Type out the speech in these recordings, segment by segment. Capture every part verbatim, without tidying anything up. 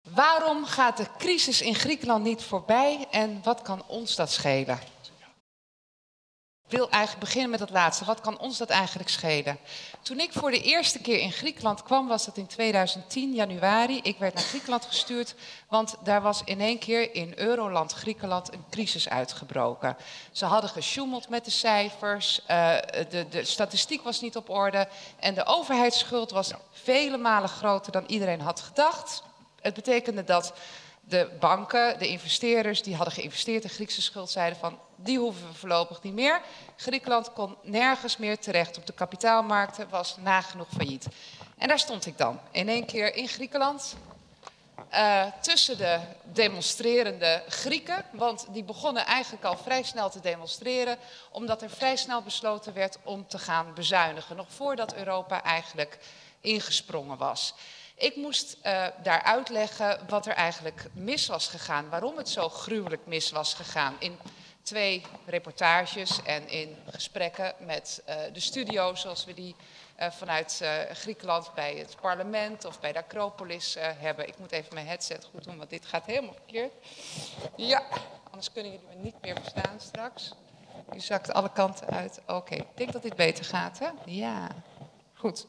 Waarom gaat de crisis in Griekenland niet voorbij en wat kan ons dat schelen? Ik wil eigenlijk beginnen met het laatste. Wat kan ons dat eigenlijk schelen? Toen ik voor de eerste keer in Griekenland kwam, was dat in tweeduizend tien, januari. Ik werd naar Griekenland gestuurd, want daar was in één keer in Euroland, Griekenland, een crisis uitgebroken. Ze hadden gesjoemeld met de cijfers, uh, de, de statistiek was niet op orde en de overheidsschuld was vele malen groter dan iedereen had gedacht. Het betekende dat de banken, de investeerders die hadden geïnvesteerd in Griekse schuld, zeiden van die hoeven we voorlopig niet meer. Griekenland kon nergens meer terecht op de kapitaalmarkten, was nagenoeg failliet. En daar stond ik dan, in één keer in Griekenland, uh, tussen de demonstrerende Grieken. Want die begonnen eigenlijk al vrij snel te demonstreren, omdat er vrij snel besloten werd om te gaan bezuinigen. Nog voordat Europa eigenlijk ingesprongen was. Ik moest uh, daar uitleggen wat er eigenlijk mis was gegaan, waarom het zo gruwelijk mis was gegaan. In twee reportages en in gesprekken met uh, de studio, zoals we die uh, vanuit uh, Griekenland bij het parlement of bij de Acropolis uh, hebben. Ik moet even mijn headset goed doen, want dit gaat helemaal verkeerd. Ja, anders kunnen jullie me niet meer verstaan straks. U zakt alle kanten uit. Oké, okay. Ik denk dat dit beter gaat, hè? Ja, goed.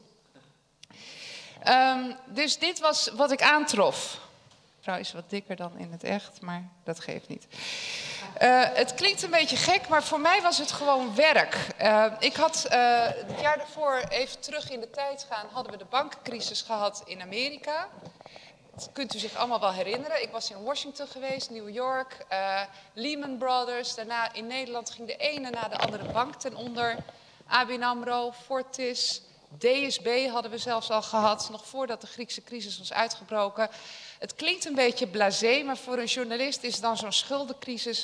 Um, dus dit was wat ik aantrof. De vrouw is wat dikker dan in het echt, maar dat geeft niet. Uh, het klinkt een beetje gek, maar voor mij was het gewoon werk. Uh, ik had uh, het jaar daarvoor, even terug in de tijd gaan, hadden we de bankencrisis gehad in Amerika. Dat kunt u zich allemaal wel herinneren. Ik was in Washington geweest, New York, uh, Lehman Brothers. Daarna in Nederland ging de ene na de andere bank ten onder. A B N AMRO, Fortis, D S B hadden we zelfs al gehad, nog voordat de Griekse crisis was uitgebroken. Het klinkt een beetje blasé, maar voor een journalist is dan zo'n schuldencrisis,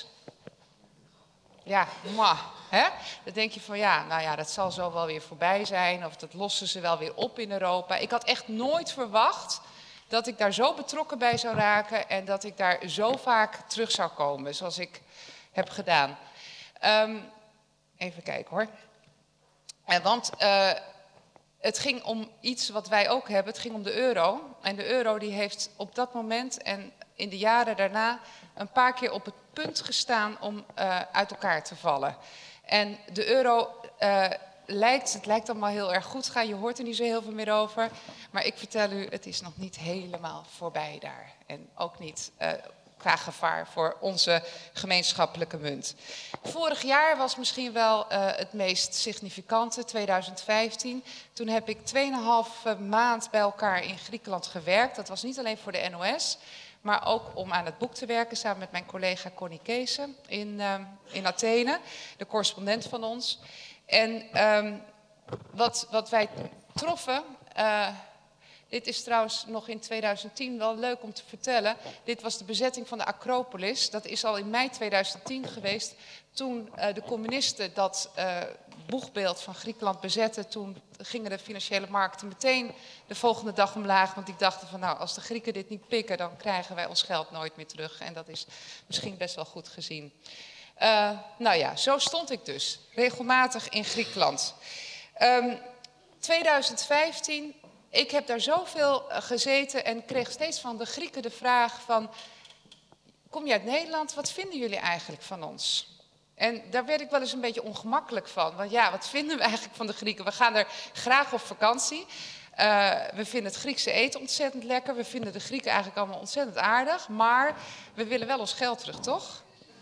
ja, mwah, hè? Dan denk je van ja, nou ja, dat zal zo wel weer voorbij zijn, of dat lossen ze wel weer op in Europa. Ik had echt nooit verwacht dat ik daar zo betrokken bij zou raken en dat ik daar zo vaak terug zou komen, zoals ik heb gedaan. Um, even kijken hoor. En want uh, het ging om iets wat wij ook hebben, het ging om de euro. En de euro die heeft op dat moment en in de jaren daarna een paar keer op het punt gestaan om uh, uit elkaar te vallen. En de euro uh, lijkt, het lijkt allemaal heel erg goed gaan, je hoort er niet zo heel veel meer over. Maar ik vertel u, het is nog niet helemaal voorbij daar. En ook niet uh, qua gevaar voor onze gemeenschappelijke munt. Vorig jaar was misschien wel uh, het meest significante, tweeduizend vijftien. Toen heb ik tweeënhalve maand bij elkaar in Griekenland gewerkt. Dat was niet alleen voor de N O S, maar ook om aan het boek te werken samen met mijn collega Connie Keese in, uh, in Athene, de correspondent van ons. En um, wat, wat wij troffen, uh, dit is trouwens nog in tweeduizend tien wel leuk om te vertellen. Dit was de bezetting van de Acropolis. Dat is al in mei tweeduizend tien geweest. Toen uh, de communisten dat uh, boegbeeld van Griekenland bezetten, toen gingen de financiële markten meteen de volgende dag omlaag. Want die dachten van nou, als de Grieken dit niet pikken, dan krijgen wij ons geld nooit meer terug. En dat is misschien best wel goed gezien. Uh, nou ja, zo stond ik dus regelmatig in Griekenland. Um, tweeduizend vijftien, ik heb daar zoveel gezeten en kreeg steeds van de Grieken de vraag van, kom je uit Nederland, wat vinden jullie eigenlijk van ons? En daar werd ik wel eens een beetje ongemakkelijk van. Want ja, wat vinden we eigenlijk van de Grieken? We gaan er graag op vakantie. Uh, we vinden het Griekse eten ontzettend lekker. We vinden de Grieken eigenlijk allemaal ontzettend aardig. Maar we willen wel ons geld terug, toch?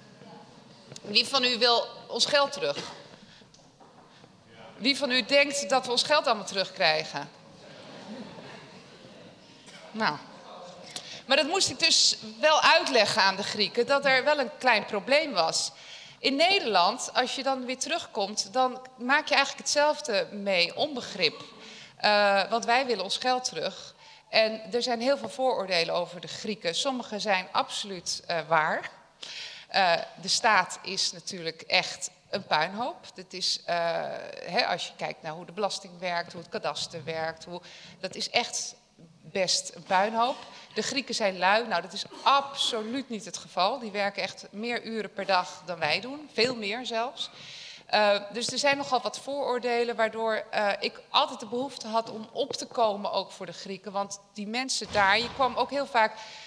Wie van u wil ons geld terug? Wie van u denkt dat we ons geld allemaal terugkrijgen? Nou, maar dat moest ik dus wel uitleggen aan de Grieken, dat er wel een klein probleem was. In Nederland, als je dan weer terugkomt, dan maak je eigenlijk hetzelfde mee, onbegrip. Uh, want wij willen ons geld terug. En er zijn heel veel vooroordelen over de Grieken. Sommige zijn absoluut uh, waar. Uh, de staat is natuurlijk echt een puinhoop. Dat is, uh, hè, als je kijkt naar hoe de belasting werkt, hoe het kadaster werkt, hoe, dat is echt best een puinhoop. De Grieken zijn lui. Nou, dat is absoluut niet het geval. Die werken echt meer uren per dag dan wij doen. Veel meer zelfs. Uh, dus er zijn nogal wat vooroordelen waardoor uh, ik altijd de behoefte had om op te komen ook voor de Grieken. Want die mensen daar, je kwam ook heel vaak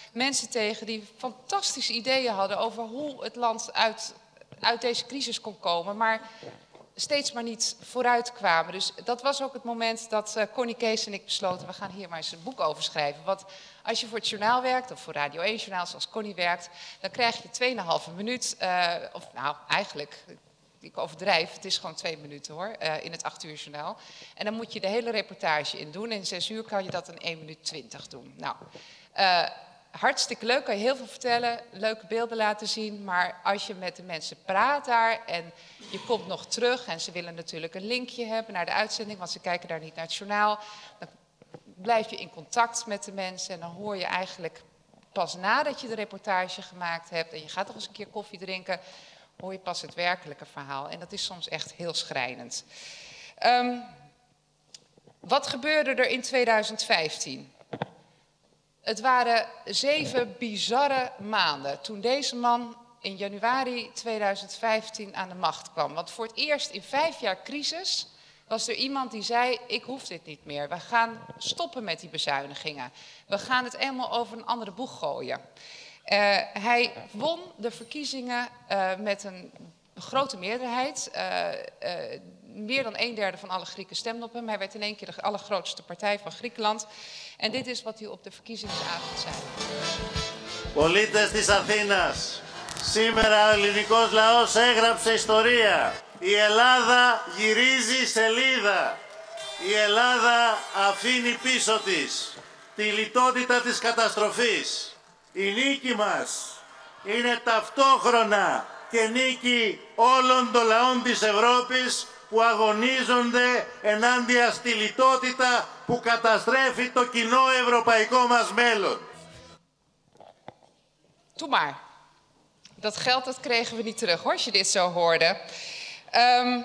mensen tegen die fantastische ideeën hadden over hoe het land uit, uit deze crisis kon komen, maar steeds maar niet vooruit kwamen. Dus dat was ook het moment dat uh, Connie Kees en ik besloten, we gaan hier maar eens een boek over schrijven. Want als je voor het journaal werkt, of voor Radio één Journaal zoals Connie werkt, dan krijg je tweeënhalve minuut, uh, of nou eigenlijk, ik overdrijf, het is gewoon twee minuten hoor, uh, in het acht uur journaal. En dan moet je de hele reportage in doen. En in zes uur kan je dat in één minuut twintig doen. Nou, uh, hartstikke leuk, kan je heel veel vertellen, leuke beelden laten zien. Maar als je met de mensen praat daar en je komt nog terug en ze willen natuurlijk een linkje hebben naar de uitzending, want ze kijken daar niet naar het journaal. Dan blijf je in contact met de mensen en dan hoor je eigenlijk pas nadat je de reportage gemaakt hebt en je gaat nog eens een keer koffie drinken, hoor je pas het werkelijke verhaal. En dat is soms echt heel schrijnend. Um, wat gebeurde er in tweeduizend vijftien? Het waren zeven bizarre maanden toen deze man in januari tweeduizend vijftien aan de macht kwam. Want voor het eerst in vijf jaar crisis was er iemand die zei, ik hoef dit niet meer. We gaan stoppen met die bezuinigingen. We gaan het eenmaal over een andere boeg gooien. Uh, hij won de verkiezingen uh, met een grote meerderheid. Uh, uh, meer dan een derde van alle Grieken stemden op hem. Hij werd in één keer de allergrootste partij van Griekenland. En dit is wat hij op de verkiezingsavond zei. Πολίτες της Αθήνας, σήμερα ο ελληνικός λαός έγραψε ιστορία. Η Ελλάδα γυρίζει σελίδα. Η Ελλάδα αφήνει πίσω της τη λιτότητα της καταστροφής. Η νίκη μας είναι ταυτόχρονα και νίκη όλων των λαών της Ευρώπης που αγωνίζονται ενάντια στη λιτότητα που καταστρέφει το κοινό ευρωπαϊκό μας μέλλον. Doe maar. Dat geld dat kregen we niet terug hoor, als je dit zo hoorde. Um,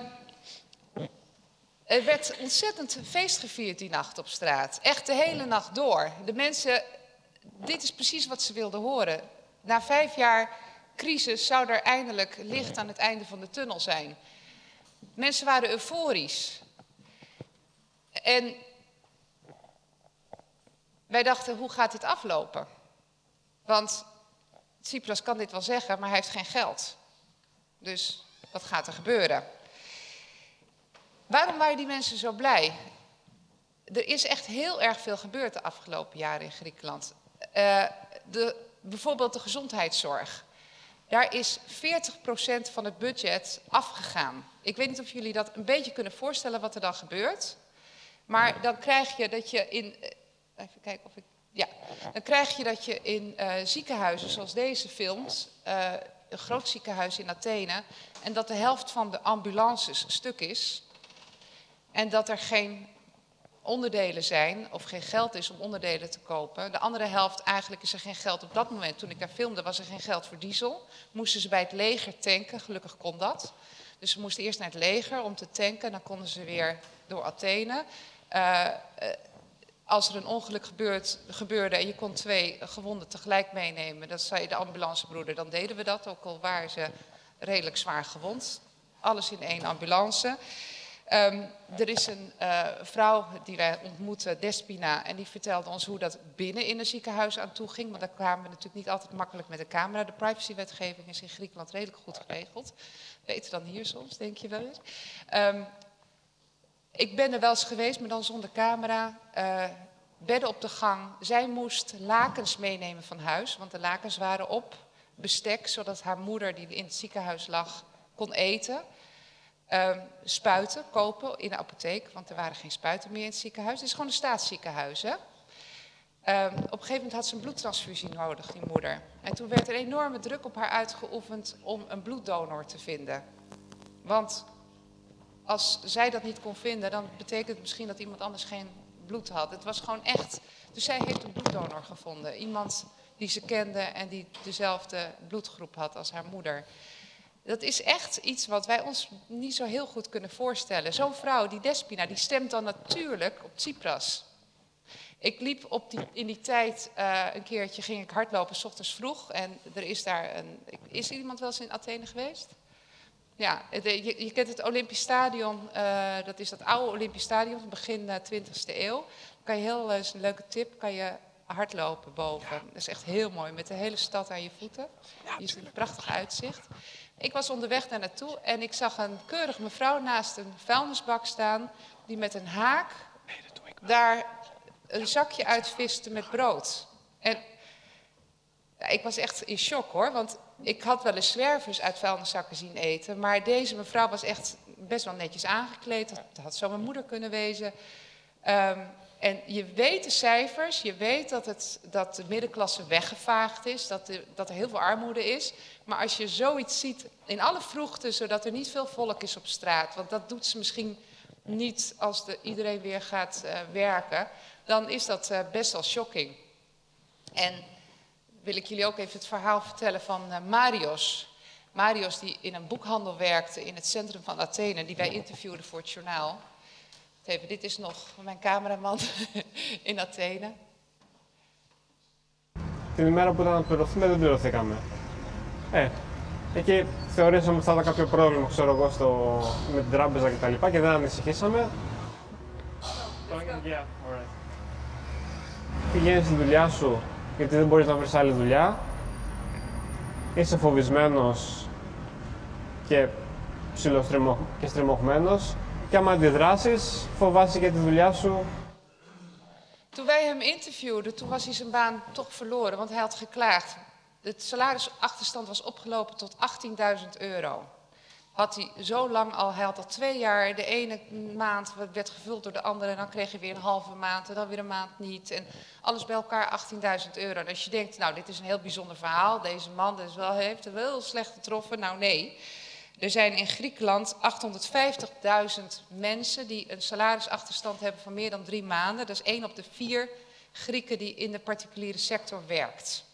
er werd ontzettend feest gevierd die nacht op straat. Echt de hele nacht door. De mensen, dit is precies wat ze wilden horen. Na vijf jaar crisis zou er eindelijk licht aan het einde van de tunnel zijn. Mensen waren euforisch. En wij dachten, hoe gaat dit aflopen? Want Tsipras kan dit wel zeggen, maar hij heeft geen geld. Dus wat gaat er gebeuren? Waarom waren die mensen zo blij? Er is echt heel erg veel gebeurd de afgelopen jaren in Griekenland. Uh, de, bijvoorbeeld de gezondheidszorg. Daar is veertig procent van het budget afgegaan. Ik weet niet of jullie dat een beetje kunnen voorstellen wat er dan gebeurt. Maar dan krijg je dat je in... Even kijken of ik... Ja, dan krijg je dat je in uh, ziekenhuizen zoals deze filmt, uh, een groot ziekenhuis in Athene, en dat de helft van de ambulances stuk is. En dat er geen onderdelen zijn, of geen geld is om onderdelen te kopen. De andere helft, eigenlijk is er geen geld. Op dat moment, toen ik daar filmde, was er geen geld voor diesel. Moesten ze bij het leger tanken, gelukkig kon dat. Dus ze moesten eerst naar het leger om te tanken, dan konden ze weer door Athene. Uh, uh, Als er een ongeluk gebeurt, gebeurde en je kon twee gewonden tegelijk meenemen, dat zei de ambulancebroeder, dan deden we dat, ook al waren ze redelijk zwaar gewond. Alles in één ambulance. Um, er is een uh, vrouw die wij ontmoeten, Despina, en die vertelde ons hoe dat binnen in een ziekenhuis aan toe ging. Want daar kwamen we natuurlijk niet altijd makkelijk met de camera. De privacywetgeving is in Griekenland redelijk goed geregeld. Beter dan hier soms, denk je wel eens. Um, Ik ben er wel eens geweest, maar dan zonder camera. Uh, bedden op de gang. Zij moest lakens meenemen van huis, want de lakens waren op. Bestek, zodat haar moeder, die in het ziekenhuis lag, kon eten. Uh, spuiten kopen in de apotheek, want er waren geen spuiten meer in het ziekenhuis. Het is gewoon een staatsziekenhuis, hè? Uh, op een gegeven moment had ze een bloedtransfusie nodig, die moeder. En toen werd er enorme druk op haar uitgeoefend om een bloeddonor te vinden. Want als zij dat niet kon vinden, dan betekent het misschien dat iemand anders geen bloed had. Het was gewoon echt. Dus zij heeft een bloeddonor gevonden. Iemand die ze kende en die dezelfde bloedgroep had als haar moeder. Dat is echt iets wat wij ons niet zo heel goed kunnen voorstellen. Zo'n vrouw, die Despina, die stemt dan natuurlijk op Tsipras. Ik liep op die, in die tijd uh, een keertje, ging ik hardlopen, 's ochtends vroeg. En er is daar een... Is iemand wel eens in Athene geweest? Ja, je, je kent het Olympisch Stadion, uh, dat is dat oude Olympisch Stadion van begin uh, twintigste eeuw. Kan je heel, uh, is een leuke tip, kan je hardlopen boven. Dat is echt heel mooi, met de hele stad aan je voeten. Je ziet een prachtig uitzicht. Ik was onderweg daar naartoe en ik zag een keurige mevrouw naast een vuilnisbak staan, die met een haak daar een zakje uitviste met brood. En ja, ik was echt in shock hoor, want ik had wel eens zwervers uit vuilniszakken zien eten, maar deze mevrouw was echt best wel netjes aangekleed. Dat had zo mijn moeder kunnen wezen. Um, en je weet de cijfers, je weet dat, het, dat de middenklasse weggevaagd is, dat, de, dat er heel veel armoede is. Maar als je zoiets ziet in alle vroegte, zodat er niet veel volk is op straat, want dat doet ze misschien niet als de, iedereen weer gaat uh, werken, dan is dat uh, best wel shocking. En wil ik jullie ook even het verhaal vertellen van uh, Marios. Marios die in een boekhandel werkte in het centrum van Athene, die wij interviewden voor het journaal. Even, dit is nog mijn cameraman in Athene. Την ημέρα που ήταν να πληρωθούμε δεν πληρωθήκαμε. Ε, εκεί θεωρήσαμε ότι θα ήταν κάποιο πρόβλημα, ξέρω εγώ, στο, με την τράπεζα κτλ. Και, και δεν ανησυχήσαμε. Yeah, right. Πηγαίνεις στη δουλειά σου γιατί δεν μπορείς να βρεις άλλη δουλειά. Είσαι φοβισμένος και ψιλοστριμωγμένος. Και άμα αντιδράσεις, φοβάσαι και τη δουλειά σου. Toen wij hem interviewden, toen was hij zijn baan toch verloren, want hij had geklaagd. De salarisachterstand was opgelopen tot achttienduizend euro. Had hij zo lang al, hij had al twee jaar, de ene maand werd gevuld door de andere en dan kreeg je weer een halve maand en dan weer een maand niet. En alles bij elkaar achttienduizend euro. En als je denkt, nou dit is een heel bijzonder verhaal, deze man is wel, heeft het wel heel slecht getroffen. Nou nee, er zijn in Griekenland achthonderdvijftigduizend mensen die een salarisachterstand hebben van meer dan drie maanden. Dat is één op de vier Grieken die in de particuliere sector werkt.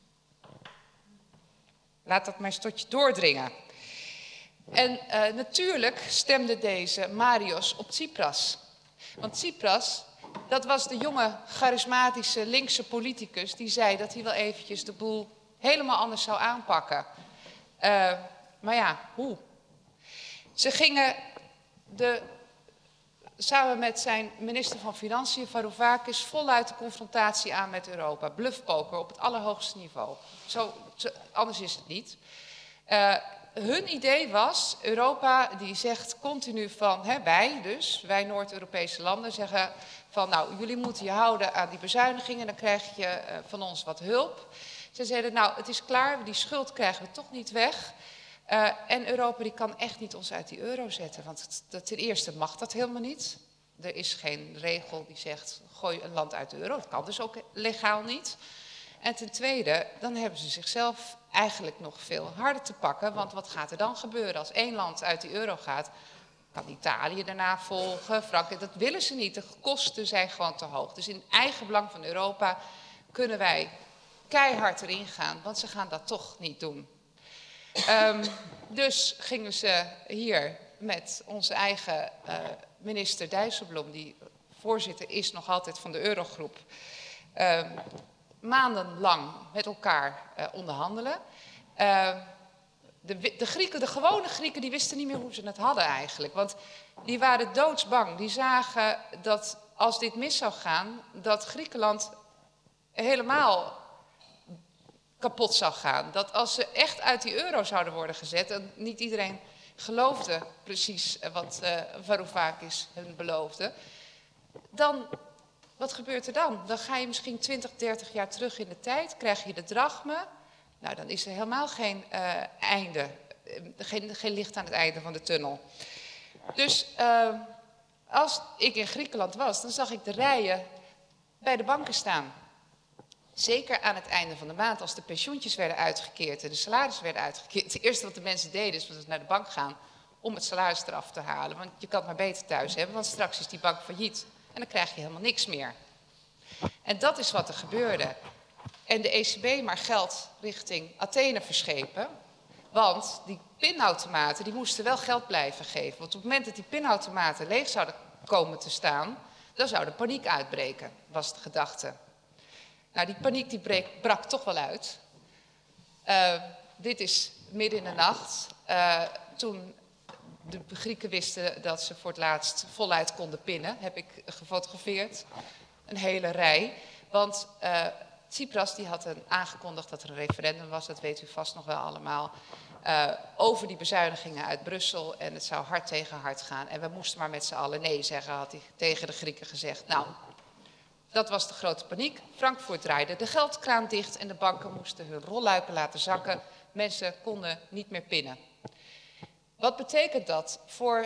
Laat dat maar eens tot je doordringen. En uh, natuurlijk stemde deze Marios op Tsipras. Want Tsipras, dat was de jonge, charismatische, linkse politicus die zei dat hij wel eventjes de boel helemaal anders zou aanpakken. Uh, maar ja, hoe? Ze gingen de, samen met zijn minister van Financiën, Varoufakis, voluit de confrontatie aan met Europa. Bluffpoker op het allerhoogste niveau. Zo, zo, anders is het niet. Uh, Hun idee was, Europa die zegt continu van, hè, wij dus, wij Noord-Europese landen zeggen van nou, jullie moeten je houden aan die bezuinigingen, dan krijg je uh, van ons wat hulp. Ze zeiden nou, het is klaar, die schuld krijgen we toch niet weg. Uh, en Europa die kan echt niet ons uit die euro zetten, want het, het, ten eerste mag dat helemaal niet. Er is geen regel die zegt, gooi een land uit de euro, dat kan dus ook legaal niet. En ten tweede, dan hebben ze zichzelf eigenlijk nog veel harder te pakken. Want wat gaat er dan gebeuren als één land uit die euro gaat? Kan Italië daarna volgen, Frankrijk, dat willen ze niet. De kosten zijn gewoon te hoog. Dus in eigen belang van Europa kunnen wij keihard erin gaan. Want ze gaan dat toch niet doen. Um, dus gingen ze hier met onze eigen uh, minister Dijsselbloem, die voorzitter is nog altijd van de Eurogroep, Uh, maandenlang met elkaar uh, onderhandelen. Uh, de, de Grieken, de gewone Grieken, die wisten niet meer hoe ze het hadden eigenlijk. Want die waren doodsbang. Die zagen dat als dit mis zou gaan, dat Griekenland helemaal kapot zou gaan. Dat als ze echt uit die euro zouden worden gezet, en niet iedereen geloofde precies wat uh, Varoufakis hun beloofde, dan, wat gebeurt er dan? Dan ga je misschien twintig, dertig jaar terug in de tijd, krijg je de drachme. Nou, dan is er helemaal geen uh, einde, geen, geen licht aan het einde van de tunnel. Dus uh, als ik in Griekenland was, dan zag ik de rijen bij de banken staan. Zeker aan het einde van de maand, als de pensioentjes werden uitgekeerd en de salarissen werden uitgekeerd. Het eerste wat de mensen deden, is naar de bank gaan om het salaris eraf te halen. Want je kan het maar beter thuis hebben, want straks is die bank failliet. En dan krijg je helemaal niks meer. En dat is wat er gebeurde. En de E C B maar geld richting Athene verschepen. Want die pinautomaten, die moesten wel geld blijven geven. Want op het moment dat die pinautomaten leeg zouden komen te staan, dan zou de paniek uitbreken, was de gedachte. Nou, die paniek die breek, brak toch wel uit. Uh, dit is midden in de nacht. Uh, toen de Grieken wisten dat ze voor het laatst voluit konden pinnen, heb ik gefotografeerd. Een hele rij. Want uh, Tsipras die had een aangekondigd dat er een referendum was, dat weet u vast nog wel allemaal, uh, over die bezuinigingen uit Brussel. En het zou hard tegen hard gaan. En we moesten maar met z'n allen nee zeggen, had hij tegen de Grieken gezegd. Nou, dat was de grote paniek. Frankfurt draaide de geldkraan dicht en de banken moesten hun rolluiken laten zakken. Mensen konden niet meer pinnen. Wat betekent dat voor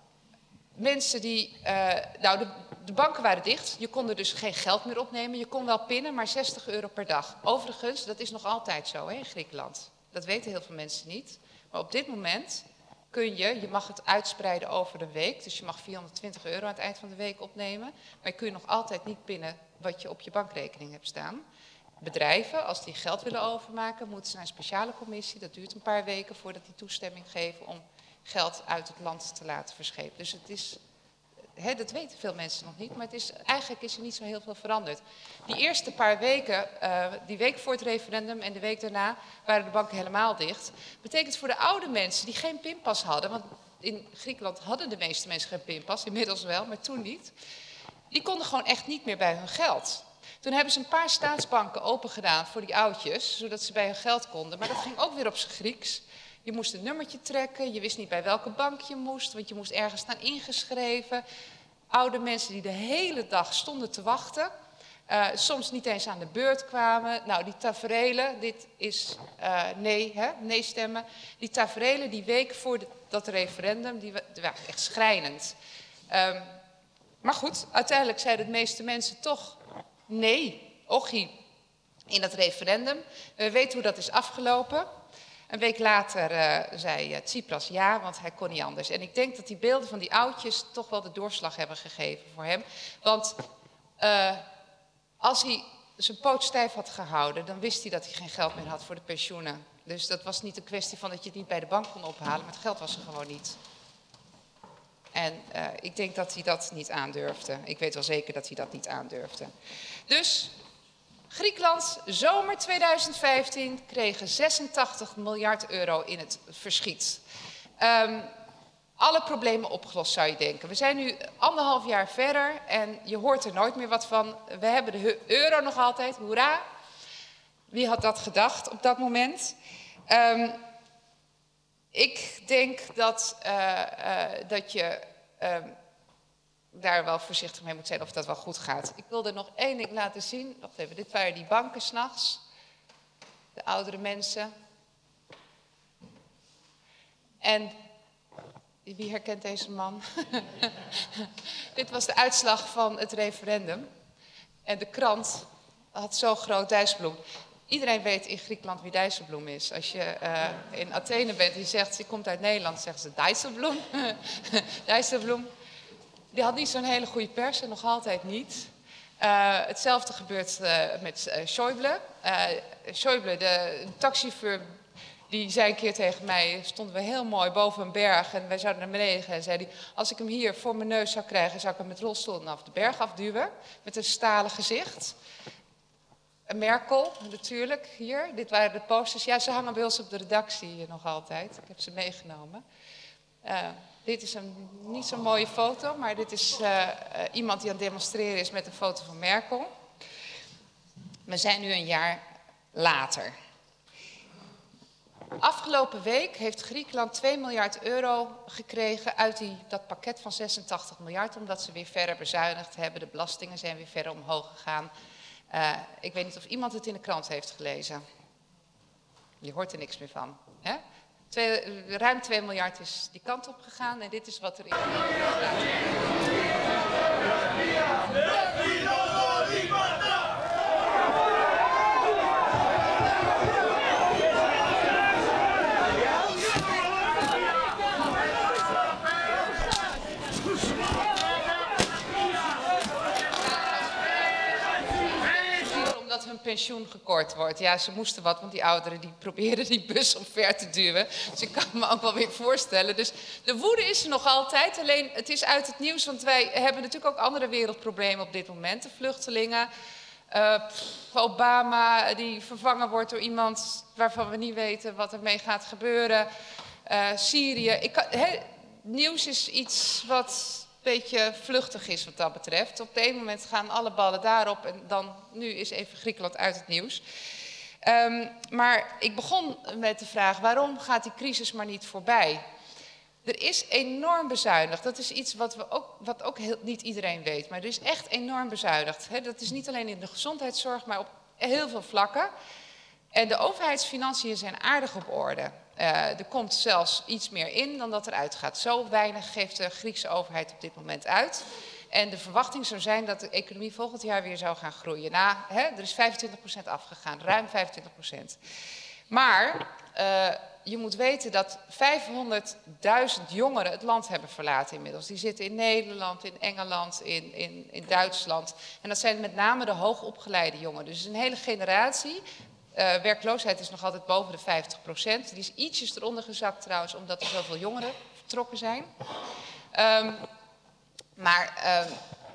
mensen die... Uh, nou, de, de banken waren dicht. Je kon er dus geen geld meer opnemen. Je kon wel pinnen, maar zestig euro per dag. Overigens, dat is nog altijd zo hè, in Griekenland. Dat weten heel veel mensen niet. Maar op dit moment kun je, je mag het uitspreiden over de week. Dus je mag vierhonderdtwintig euro aan het eind van de week opnemen. Maar je kun je nog altijd niet pinnen wat je op je bankrekening hebt staan. Bedrijven, als die geld willen overmaken, moeten ze naar een speciale commissie. Dat duurt een paar weken voordat die toestemming geven om geld uit het land te laten verschepen. Dus het is, hè, dat weten veel mensen nog niet, maar het is, eigenlijk is er niet zo heel veel veranderd. Die eerste paar weken, uh, die week voor het referendum en de week daarna, waren de banken helemaal dicht. Betekent voor de oude mensen die geen pinpas hadden, want in Griekenland hadden de meeste mensen geen pinpas, inmiddels wel, maar toen niet. Die konden gewoon echt niet meer bij hun geld. Toen hebben ze een paar staatsbanken opengedaan voor die oudjes, zodat ze bij hun geld konden. Maar dat ging ook weer op zijn Grieks. Je moest een nummertje trekken, je wist niet bij welke bank je moest, want je moest ergens staan ingeschreven. Oude mensen die de hele dag stonden te wachten, uh, soms niet eens aan de beurt kwamen. Nou, die taferelen, dit is uh, nee, hè, nee stemmen. Die taferelen die week voor de, dat referendum, die, die waren echt schrijnend. Um, maar goed, uiteindelijk zeiden de meeste mensen toch nee, ochie, in dat referendum. We weten hoe dat is afgelopen. Een week later uh, zei uh, Tsipras ja, want hij kon niet anders. En ik denk dat die beelden van die oudjes toch wel de doorslag hebben gegeven voor hem. Want uh, als hij zijn poot stijf had gehouden, dan wist hij dat hij geen geld meer had voor de pensioenen. Dus dat was niet een kwestie van dat je het niet bij de bank kon ophalen, maar het geld was er gewoon niet. En uh, ik denk dat hij dat niet aandurfde. Ik weet wel zeker dat hij dat niet aandurfde. Dus Griekenland, zomer tweeduizend vijftien, kregen zesentachtig miljard euro in het verschiet. Um, alle problemen opgelost, zou je denken. We zijn nu anderhalf jaar verder en je hoort er nooit meer wat van. We hebben de euro nog altijd, hoera. Wie had dat gedacht op dat moment? Um, ik denk dat, uh, uh, dat je uh, daar wel voorzichtig mee moet zijn of dat wel goed gaat. Ik wilde nog één ding laten zien. Wacht even, dit waren die banken 's nachts. De oudere mensen. En wie herkent deze man? Dit was de uitslag van het referendum. En de krant had zo groot Dijsselbloem. Iedereen weet in Griekenland wie Dijsselbloem is. Als je uh, in Athene bent en je zegt, je komt uit Nederland, zeggen ze Dijsselbloem. Dijsselbloem. Die had niet zo'n hele goede pers en nog altijd niet. Uh, hetzelfde gebeurt uh, met uh, Schäuble. Uh, Schäuble, de taxichauffeur, die zei een keer tegen mij, stonden we heel mooi boven een berg en wij zouden naar beneden gaan. En zei hij, als ik hem hier voor mijn neus zou krijgen, zou ik hem met rolstoel af de berg afduwen. Met een stalen gezicht. Merkel, natuurlijk, hier. Dit waren de posters. Ja, ze hangen bij ons op de redactie nog altijd. Ik heb ze meegenomen. Uh, dit is een niet zo'n mooie foto, maar dit is uh, uh, iemand die aan het demonstreren is met een foto van Merkel. We zijn nu een jaar later. Afgelopen week heeft Griekenland twee miljard euro gekregen uit die, dat pakket van zesentachtig miljard, omdat ze weer verder bezuinigd hebben. De belastingen zijn weer verder omhoog gegaan. Uh, ik weet niet of iemand het in de krant heeft gelezen. Je hoort er niks meer van. Hè? Twee, ruim twee miljard is die kant op gegaan en dit is wat er in hun pensioen gekort wordt. Ja, ze moesten wat, want die ouderen die probeerden die bus omver te duwen. Dus ik kan me ook wel weer voorstellen. Dus de woede is er nog altijd, alleen het is uit het nieuws, want wij hebben natuurlijk ook andere wereldproblemen op dit moment. De vluchtelingen, uh, Obama die vervangen wordt door iemand waarvan we niet weten wat ermee gaat gebeuren. Uh, Syrië. Ik kan, he, nieuws is iets wat beetje vluchtig is wat dat betreft. Op de ene moment gaan alle ballen daarop en dan nu is even Griekenland uit het nieuws. Um, maar ik begon met de vraag, waarom gaat die crisis maar niet voorbij? Er is enorm bezuinigd. Dat is iets wat, we ook, wat ook heel, niet iedereen weet. Maar er is echt enorm bezuinigd. He, dat is niet alleen in de gezondheidszorg, maar op heel veel vlakken. En de overheidsfinanciën zijn aardig op orde. Uh, er komt zelfs iets meer in dan dat eruit gaat. Zo weinig geeft de Griekse overheid op dit moment uit. En de verwachting zou zijn dat de economie volgend jaar weer zou gaan groeien. Nou, hè, er is vijfentwintig procent afgegaan, ruim vijfentwintig procent. Maar uh, je moet weten dat vijfhonderdduizend jongeren het land hebben verlaten inmiddels. Die zitten in Nederland, in Engeland, in, in, in Duitsland. En dat zijn met name de hoogopgeleide jongeren. Dus een hele generatie. Uh, werkloosheid is nog altijd boven de vijftig procent. Die is ietsjes eronder gezakt trouwens, omdat er zoveel jongeren vertrokken zijn. Um, maar um,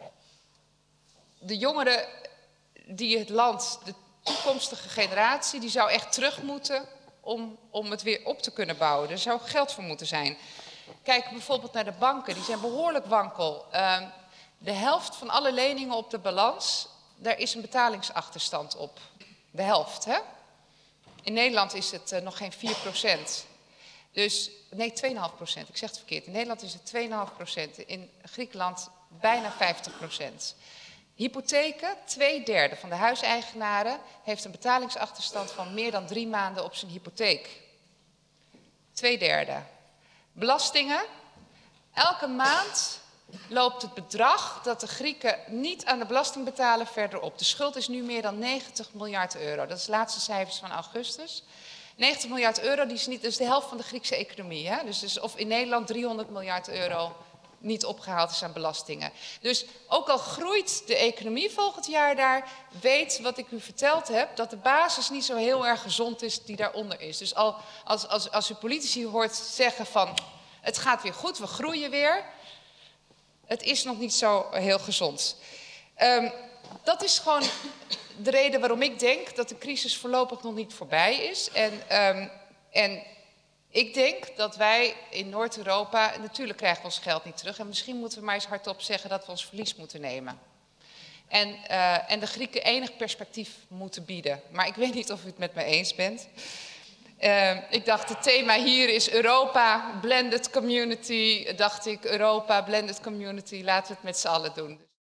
de jongeren die het land, de toekomstige generatie, die zou echt terug moeten om, om het weer op te kunnen bouwen. Er zou geld voor moeten zijn. Kijk bijvoorbeeld naar de banken, die zijn behoorlijk wankel. Um, de helft van alle leningen op de balans, daar is een betalingsachterstand op. De helft, hè? In Nederland is het uh, nog geen vier procent. Dus, nee, twee komma vijf procent. Ik zeg het verkeerd. In Nederland is het twee komma vijf procent. In Griekenland bijna vijftig procent. Hypotheken, twee derde van de huiseigenaren heeft een betalingsachterstand van meer dan drie maanden op zijn hypotheek. Twee derde. Belastingen. Elke maand loopt het bedrag dat de Grieken niet aan de belasting betalen verder op. De schuld is nu meer dan negentig miljard euro. Dat is de laatste cijfers van augustus. negentig miljard euro, die is niet, dus de helft van de Griekse economie. Hè? Dus, dus of in Nederland driehonderd miljard euro niet opgehaald is aan belastingen. Dus ook al groeit de economie volgend jaar daar, weet wat ik u verteld heb, dat de basis niet zo heel erg gezond is die daaronder is. Dus al, als, als, als u politici hoort zeggen van, het gaat weer goed, we groeien weer, het is nog niet zo heel gezond. Um, dat is gewoon de reden waarom ik denk dat de crisis voorlopig nog niet voorbij is. En, um, en ik denk dat wij in Noord-Europa, natuurlijk krijgen we ons geld niet terug. En misschien moeten we maar eens hardop zeggen dat we ons verlies moeten nemen. En, uh, en de Grieken enig perspectief moeten bieden. Maar ik weet niet of u het met me eens bent. Uh, ik dacht, het thema hier is Europa, blended community. Dacht ik, Europa, blended community, laten we het met z'n allen doen.